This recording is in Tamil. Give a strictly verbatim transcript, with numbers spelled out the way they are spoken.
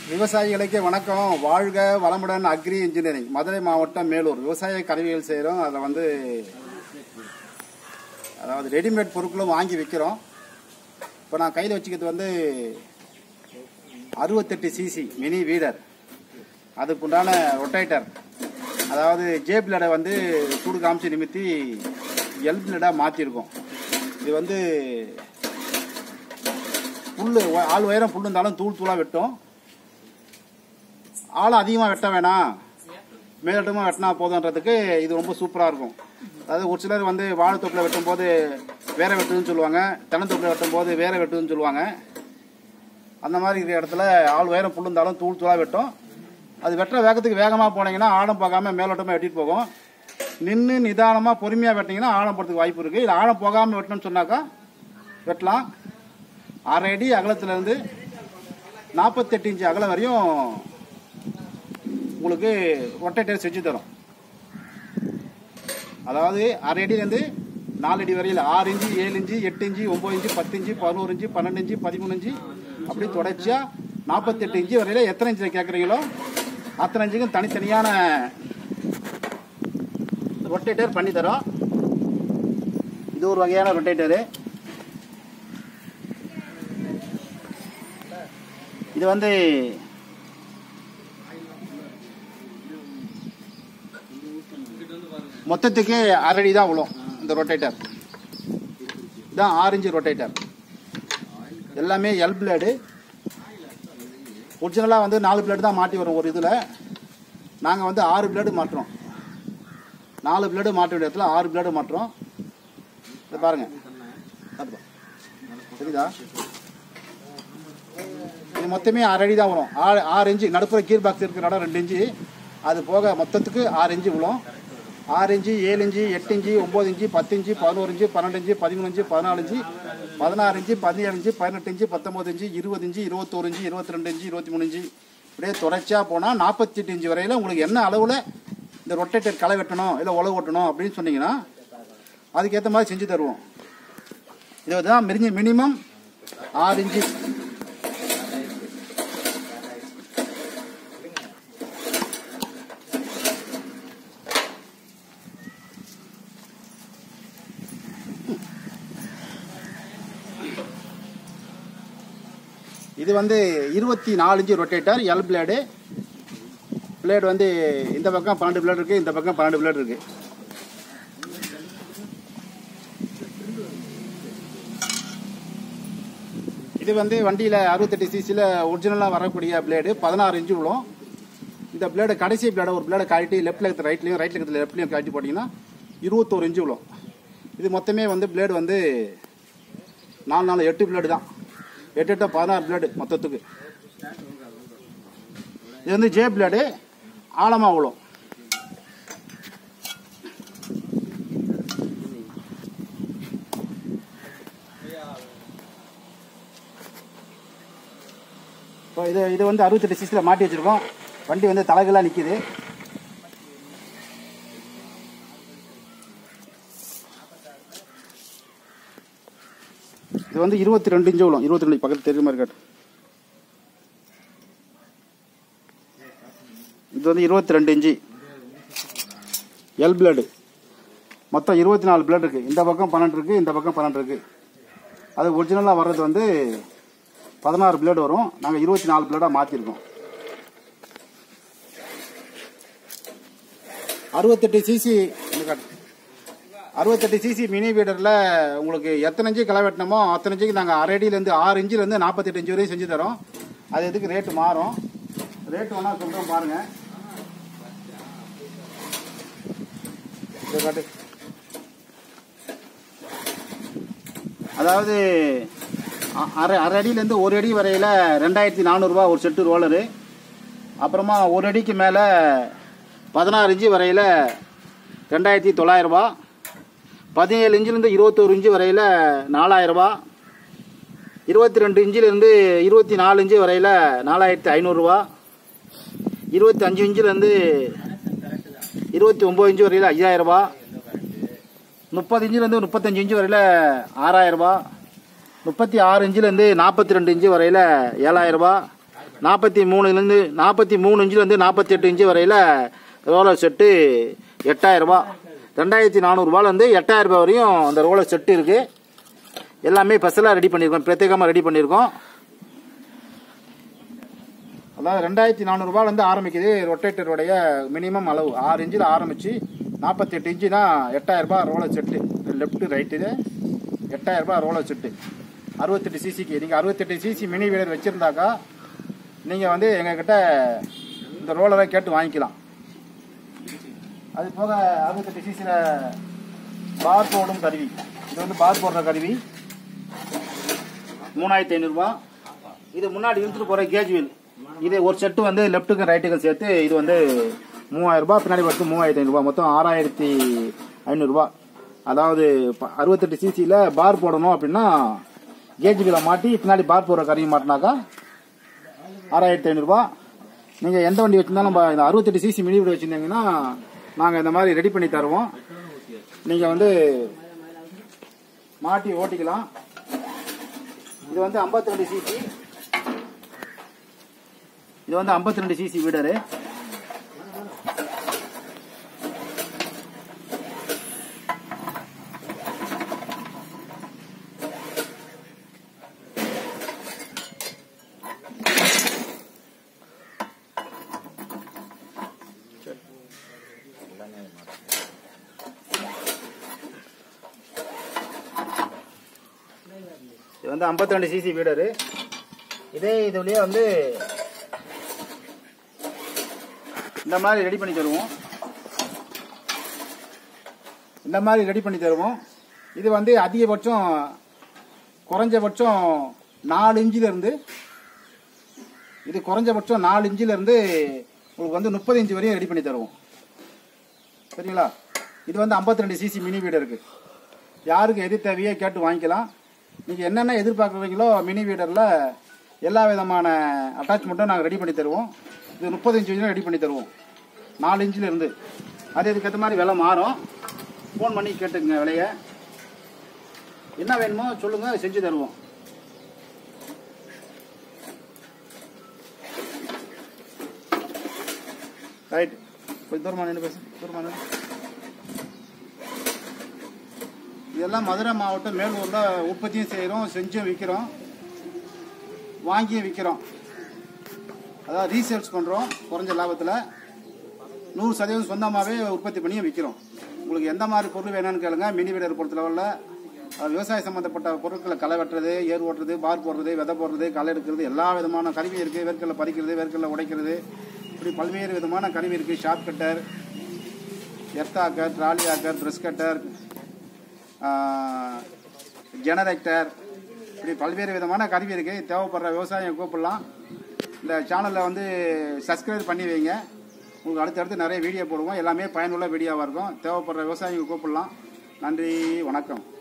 விவசாயிகளுக்கு வணக்கம். வாழ்க வளமுடன். அக்ரி இன்ஜினியரிங், மதுரை மாவட்டம் மேலூர். விவசாய கருவிகள் செய்கிறோம். அதில் வந்து அதாவது ரெடிமேட் பொருட்களும் வாங்கி விற்கிறோம். இப்போ நான் கையில் வச்சுக்கிறது வந்து அறுபத்தெட்டு சிசி மினி வீடர். அதுக்குண்டான ரொட்டேட்டர், அதாவது ஜே பிளேடை வந்து சூடு காமிச்சு நிமித்தி எல் பிளேடாக மாற்றிருக்கோம். இது வந்து புல் ஆள் உயரம் புல் இருந்தாலும் தூள் தூளாக வெட்டும். ஆள் அதிகமாக வெட்ட வேணாம், மேலட்டமாக வெட்டினா போதுன்றதுக்கு இது ரொம்ப சூப்பராக இருக்கும். அதாவது ஒரு சிலர் வந்து வாழைத்தோப்பில் வெட்டும் போது வேற வெட்டுதுன்னு சொல்லுவாங்க, தென்னந்தோப்பில் வெட்டும் போது வேற வெட்டுதுன்னு சொல்லுவாங்க. அந்த மாதிரி இருக்கிற இடத்துல ஆள் உயரம் புல் இருந்தாலும் தூள் தூளாக வெட்டும். அது வெட்டுற வேகத்துக்கு வேகமாக போனீங்கன்னா ஆழம் பார்க்காம மேலோட்டமாக வெட்டிட்டு போகும். நின்று நிதானமாக பொறுமையாக வெட்டிங்கன்னா ஆழம் போகிறதுக்கு வாய்ப்பு இருக்குது. இல்லை ஆழம் போகாமல் வெட்டணும்னு சொன்னாக்கா வெட்டலாம். அரை அடி அகலத்திலேருந்து நாற்பத்தெட்டு இன்ச்சு அகலம் வரையும் உங்களுக்கு ரொட்டேட்டர் செஞ்சு தரும். அதாவது அரை அடியிலேருந்து நாலு அடி வரையில் ஆறு இன்ச்சு, ஏழு இன்ச்சு, எட்டு இன்ச்சு, ஒம்பது இன்ச்சு, பத்து இன்ச்சு, பதினோரு இன்ச்சு, பன்னெண்டு இன்ச்சு, பதிமூணு இன்ச்சு, அப்படி தொடர்ச்சியாக நாற்பத்தெட்டு இன்ச்சு வரையில் எத்தனை இன்ச்சில் கேட்குறீங்களோ அத்தனை இன்ச்சுக்கும் தனித்தனியான ரொட்டேட்டர் பண்ணி தரோம். இது ஒரு வகையான ரொட்டேட்டரு. இது வந்து மொத்தத்துக்கு அரடி தான் விழும். இந்த ரொட்டேட்டர் இதான் ஆறு இன்ச்சு ரொட்டேட்டர். எல்லாமே எல் பிளேடு. ஒரிஜினலாக வந்து நாலு பிளேடு தான் மாட்டி வரும் ஒரு இதில். நாங்கள் வந்து ஆறு பிளேடு மாட்டுறோம். நாலு பிளேடு மாட்ட வேண்டிய இடத்துல ஆறு பிளேடு மாட்டுறோம். இதை பாருங்க, சரிதா? இது மொத்தமே ஆறு அடி தான் வரும். ஆறு ஆறு இன்ச்சு நடுப்புற கீர் பாக்ஸ் இருக்கிற இடம் ரெண்டு இன்ச்சு, அது போக மொத்தத்துக்கு ஆறு இன்ச்சு விழும். ஆறு இன்ச்சு, ஏழு இன்ச்சு, எட்டு இன்ச்சு, ஒம்பது இன்ச்சு, பத்து இன்ச்சு, பதினோரு இன்ச்சு, பன்னெண்டு இன்ச்சு, பதிமூணு இன்ச்சு, பதினாலு இன்ச்சு, பதினாறு இன்ச்சு, பதினேழு இன்ச்சு, பதினெட்டு இன்ச்சு, பத்தொம்பது இன்ச்சு, இருபது இன்ச்சு, இருபத்தோரு இன்ச்சு, இருபத்தி ரெண்டு இன்ச்சு, இருபத்தி மூணு இன்ச்சு, இப்படியே தொடர்ச்சியாக போனால் நாற்பத்தி எட்டு இன்ச்சு வரையில் உங்களுக்கு என்ன அளவில் இந்த ரொட்டேட்டர் களை வெட்டணும் இல்லை உழவு ஓட்டணும் அப்படின்னு சொன்னீங்கன்னா அதுக்கேற்ற மாதிரி செஞ்சு தருவோம். இது தான் மிரிஞ்சு மினிமம் ஆறு இன்ச்சு. இது வந்து இருபத்தி நாலு inch rotator L blade. Blade வந்து இந்த பக்கம் பன்னெண்டு பிளேடு இருக்குது, இந்த பக்கம் பன்னெண்டு பிளேடு இருக்குது. இது வந்து வண்டியில் அறுபத்தெட்டு சிசியில் ஒரிஜினலாக வரக்கூடிய பிளேடு. பதினாறு இன்ச்சு விழும். இந்த பிளேடு கடைசி பிளேடை ஒரு பிளேடை காட்டி லெஃப்ட் லெக்த் ரைட்லையும் ரைட் லெக்த்தில் லெஃப்ட்லையும் காட்டி போட்டிங்கன்னா இருபத்தோரு இன்ச்சு விழும். இது மொத்தமே வந்து பிளேடு வந்து நாலு நாலு எட்டு பிளேடு தான். எட்டு எட்டு பதினாறு பிளேடு மொத்தத்துக்கு. இது வந்து ஜே பிளேடு, ஆழமாக விழும். இப்போ இது இது வந்து அறுபத்தெட்டு சிசியில் மாட்டி வச்சுருக்கோம். வண்டி வந்து தலைகளாக நிற்கிது. இது வந்து இருபத்தி ரெண்டு இன்ச்சு விழும். இருபத்தி ரெண்டு பக்கத்தில் தெரியுமா இருக்காது. இது வந்து இருபத்தி ரெண்டு இன்ச்சு எல் பிளேடு. மொத்தம் இருபத்தி நாலு பிளேடு இருக்குது. இந்த பக்கம் பன்னெண்டு இருக்குது, இந்த பக்கம் பன்னெண்டு இருக்குது. அது ஒரிஜினலாக வர்றது வந்து பதினாறு பிளேடு வரும். நாங்கள் இருபத்தி நாலு பிளேடாக மாற்றிருக்கோம். அறுபத்தெட்டு சிசி அறுபத்தெட்டு சிசி மினி வீடரில் உங்களுக்கு எத்தனை இன்ச்சு களை வெட்டணுமோ அத்தனை இன்ச்சுக்கு நாங்கள் அரை அடியிலேருந்து ஆறு இன்ச்சிலேருந்து நாற்பத்தெட்டு இன்ச்சு வரையும் செஞ்சு தரோம். அது எதுக்கு ரேட்டு மாறும். ரேட்டு வேணால் சொல்கிறோம் பாருங்கள். காட்டு. அதாவது அரை அரை அடியிலேருந்து ஒரு அடி வரையில் ரெண்டாயிரத்தி நானூறுரூவா ஒரு செட்டு ரோலரு. அப்புறமா ஒரு அடிக்கு மேலே பதினாறு இன்ச்சு வரையில் ரெண்டாயிரத்தி தொள்ளாயிரரூபா. பதினேழு இன்ச்சிலேருந்து இருபத்தோரு இன்ச்சு வரையில் நாலாயிரரூபா. இருபத்தி ரெண்டு இன்ச்சிலேருந்து இருபத்தி நாலு இன்ச்சு வரையில் நாலாயிரத்தி ஐநூறுரூவா. இருபத்தி அஞ்சு இன்ச்சிலேருந்து இருபத்தி ஒம்பது இன்ச்சு வரையில் ஐயாயிரரூபா. முப்பது இன்ச்சிலேருந்து முப்பத்தஞ்சு இன்ச்சு வரையில் ஆறாயிரரூபா. முப்பத்தி ஆறு இன்ச்சிலேருந்து நாற்பத்தி ரெண்டு இன்ச்சு வரையில் ஏழாயிரம் ரூபாய், நாற்பத்தி மூணுலேருந்து நாற்பத்தி மூணு இன்ச்சுலேருந்து நாற்பத்தி எட்டு இன்ச்சு வரையில் ரோலர் செட்டு எட்டாயிரரூபா. ரெண்டாயிரத்தி நானூறுரூவாலேருந்து எட்டாயிரரூபா வரையும் அந்த ரோலர் செட்டு இருக்குது. எல்லாமே ஸ்பெஷலாக ரெடி பண்ணியிருக்கோம், பிரத்யேகமாக ரெடி பண்ணியிருக்கோம். அதாவது ரெண்டாயிரத்தி நானூறுரூவாலேருந்து ஆரம்பிக்குது ரொட்டேட்டருடைய மினிமம் அளவு. ஆறு இன்ச்சில் ஆரம்பித்து நாற்பத்தி எட்டு இன்ச்சு தான் எட்டாயிரரூபா ரோலர் செட்டு. லெஃப்ட்டு ரைட்டு இது எட்டாயிரரூபா ரோலர் செட்டு அறுபத்தெட்டு சிசிக்கு. நீங்கள் அறுபத்தெட்டு சிசி மினி வீலர் வச்சுருந்தாக்கா நீங்கள் வந்து எங்ககிட்ட இந்த ரோலரை கேட்டு வாங்கிக்கலாம். அது போக அறுபத்தெட்டு சிசியில் பார் போடும் கருவி, இது வந்து பார் போடுற கருவி மூணாயிரத்தி ஐநூறுரூவா. இது முன்னாடி இழுத்துட்டு போகிற கேஜ் வீல், இது ஒரு செட்டு வந்து லெஃப்ட்டுக்கு ரைட்டுக்கு சேர்த்து இது வந்து மூவாயிரரூபா, பின்னாடி பார்த்து மூவாயிரத்தி ஐநூறுரூவா, மொத்தம் ஆறாயிரத்தி ஐநூறுரூவா. அதாவது அறுபத்தெட்டு சிசியில் பார் போடணும் அப்படின்னா கேஜ் வீலை மாட்டி பின்னாடி பார் போடுற கருவி மாட்டினாக்கா ஆறாயிரத்தி ஐநூறுரூவா. நீங்கள் எந்த வண்டி வச்சுருந்தாலும் இந்த அறுபத்தெட்டு சிசி மினி வீடு வச்சுருந்தீங்கன்னா நாங்கள் இந்த மாதிரி ரெடி பண்ணி தருவோம். நீங்கள் வந்து மாட்டி ஓட்டிக்கலாம். இது வந்து ஐம்பத்தி ரெண்டு சிசி, இது வந்து ஐம்பத்தி ரெண்டு சிசி வீடரு. இது வந்து ஐம்பத்தி ரெண்டு சிசி வீடரு. இதே இதுலயே வந்து இந்த மாதிரி ரெடி பண்ணி தருவோம். இந்த மாதிரி ரெடி பண்ணி தருவோம். இது வந்து அதிகபட்சம் குறைஞ்சபட்சம் நாலு இன்ச்சில் இருந்து இது குறைஞ்சபட்சம் நாலு இன்ச்சில் இருந்து உங்களுக்கு வந்து முப்பது இன்ச்சு வரையும் ரெடி பண்ணி தருவோம். சரிங்களா? இது வந்து ஐம்பத்தி ரெண்டு சிசி மினி வீடர் இருக்கு. யாருக்கு எது தேவையோ கேட்டு வாங்கிக்கலாம். நீங்கள் என்னென்ன எதிர்பார்க்குறீங்களோ மினி வீடரில் எல்லா விதமான அட்டாச்மெண்ட்டும் நாங்கள் ரெடி பண்ணி தருவோம். இது முப்பது இன்ச்சு ரெடி பண்ணி தருவோம், நாலு இன்ச்சில் இருந்து. அது இதுக்கேற்ற மாதிரி விலை மாறும். ஃபோன் பண்ணி கேட்டுக்குங்க விலையை. என்ன வேணுமோ சொல்லுங்கள், செஞ்சு தருவோம். ரைட், கொஞ்சம் தூரமாக நின்று பேச தூரமாக நின்று. இதெல்லாம் மதுரை மாவட்டம் மேலூரில் உற்பத்தியும் செய்கிறோம், செஞ்சும் விற்கிறோம், வாங்கியும் விற்கிறோம். அதாவது ரீசேல்ஸ் பண்ணுறோம் குறைஞ்ச லாபத்தில். நூறு சதவீதம் சொந்தமாகவே உற்பத்தி பண்ணியும் விற்கிறோம். உங்களுக்கு எந்த மாதிரி பொருள் வேணும்னு கேளுங்க. மினி வீடர் பொறுத்த லெவலில் விவசாய சம்மந்தப்பட்ட பொருட்களை களை வெட்டுறது, ஏர் ஓட்டுறது, பார் போடுறது, விதை போடுறது, களை எடுக்கிறது, எல்லா விதமான கருவி இருக்குது. வேர்க்கடலை பறிக்கிறது, வேர்க்கடலை உடைக்கிறது, இப்படி பல்வேறு விதமான கருவி இருக்குது. Sharp cutter, earth auger, trolley auger, brush cutter, generator, இப்படி பல்வேறு விதமான கருவி இருக்குது. தேவைப்படுற விவசாயம் கூப்பிடலாம். இந்த சேனலில் வந்து சப்ஸ்கிரைப் பண்ணி வைங்க. உங்களுக்கு அடுத்தடுத்து நிறைய வீடியோ போடுவோம். எல்லாமே பயனுள்ள வீடியோவாக இருக்கும். தேவைப்படுற விவசாயிகள் கூப்பிடலாம். நன்றி, வணக்கம்.